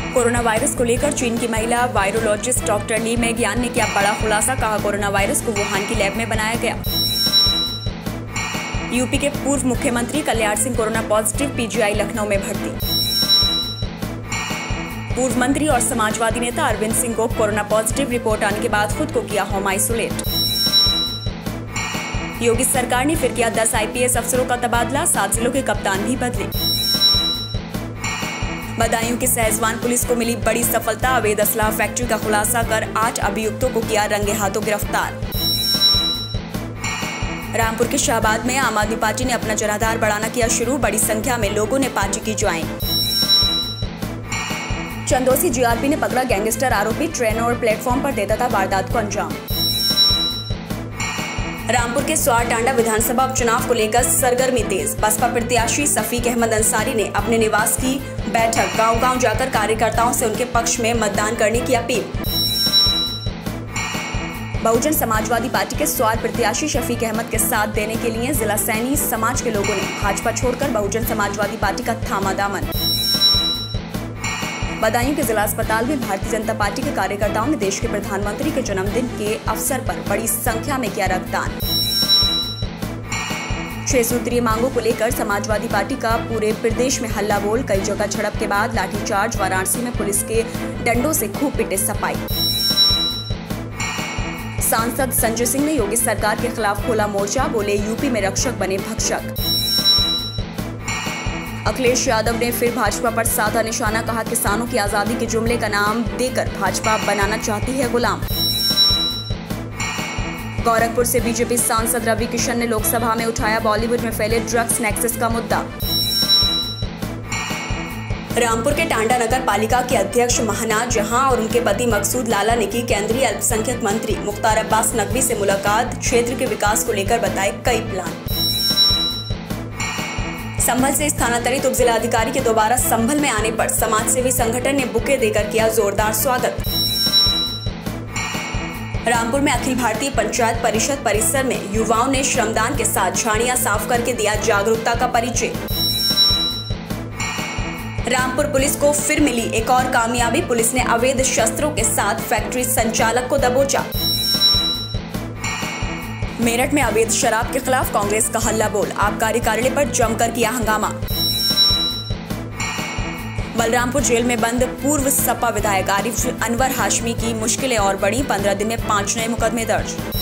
Corona virus को लेकर चीन की महिला वायरोलॉजिस्ट डॉक्टर ली मेगियान ने किया बड़ा खुलासा। कहा, कोरोना वायरस को वुहान की लैब में बनाया गया। यूपी के पूर्व मुख्यमंत्री कल्याण सिंह कोरोना पॉजिटिव, पीजीआई लखनऊ में भर्ती। पूर्व मंत्री और समाजवादी नेता अरविंद सिंह को कोरोना पॉजिटिव रिपोर्ट आने के बाद खुद को किया होम आइसोलेट। योगी सरकार ने फिर किया 10 आईपीएस अफसरों का तबादला, 7 जिलों के कप्तान भी बदले। बदायूं की सहजवान पुलिस को मिली बड़ी सफलता, अवैध असलाह फैक्ट्री का खुलासा कर 8 अभियुक्तों को किया रंगे हाथों गिरफ्तार। रामपुर के शाहबाद में आम आदमी पार्टी ने अपना जनाधार बढ़ाना किया शुरू, बड़ी संख्या में लोगों ने पार्टी की ज्वाइन। चंदौसी जीआरपी ने पकड़ा गैंगस्टर आरोपी, ट्रेन और प्लेटफॉर्म पर देता था वारदात को अंजाम। रामपुर के स्वार टांडा विधानसभा उपचुनाव को लेकर सरगर्मी तेज, बसपा प्रत्याशी सफीक अहमद अंसारी ने अपने निवास की बैठक गांव-गांव जाकर कार्यकर्ताओं से उनके पक्ष में मतदान करने की अपील। बहुजन समाजवादी पार्टी के स्वार प्रत्याशी शफीक अहमद के साथ देने के लिए जिला सैनी समाज के लोगों ने भाजपा छोड़कर बहुजन समाजवादी पार्टी का थामा दामन। बदायूं के जिला अस्पताल में भारतीय जनता पार्टी के कार्यकर्ताओं ने देश के प्रधानमंत्री के जन्मदिन के अवसर पर बड़ी संख्या में किया रक्तदान। 6 सूत्रीय मांगों को लेकर समाजवादी पार्टी का पूरे प्रदेश में हल्ला बोल, कई जगह झड़प के बाद लाठीचार्ज, वाराणसी में पुलिस के डंडों से खूब पिटे सपाई। सांसद संजय सिंह ने योगी सरकार के खिलाफ खोला मोर्चा, बोले यूपी में रक्षक बने भक्षक। अखिलेश यादव ने फिर भाजपा पर साधा निशाना, कहा किसानों की आजादी के जुमले का नाम देकर भाजपा बनाना चाहती है गुलाम। गोरखपुर से बीजेपी सांसद रवि किशन ने लोकसभा में उठाया बॉलीवुड में फैले ड्रग्स नेक्सस का मुद्दा। रामपुर के टांडा नगर पालिका के अध्यक्ष महानाज जहां और उनके पति मकसूद लाला ने की केंद्रीय अल्पसंख्यक मंत्री मुख्तार अब्बास नकवी से मुलाकात, क्षेत्र के विकास को लेकर बताए कई प्लान। संभल से स्थानांतरित उप जिलाधिकारी के दोबारा संभल में आने पर समाजसेवी संगठन ने बुके देकर किया जोरदार स्वागत। रामपुर में अखिल भारतीय पंचायत परिषद परिसर में युवाओं ने श्रमदान के साथ झाड़ियां साफ करके दिया जागरूकता का परिचय। रामपुर पुलिस को फिर मिली एक और कामयाबी, पुलिस ने अवैध शस्त्रों के साथ फैक्ट्री संचालक को दबोचा। मेरठ में अवैध शराब के खिलाफ कांग्रेस का हल्ला बोल, आबकारी कार्यालय पर जमकर किया हंगामा। बलरामपुर जेल में बंद पूर्व सपा विधायक आरिफ अनवर हाशमी की मुश्किलें और बढ़ी, 15 दिन में 5 नए मुकदमे दर्ज।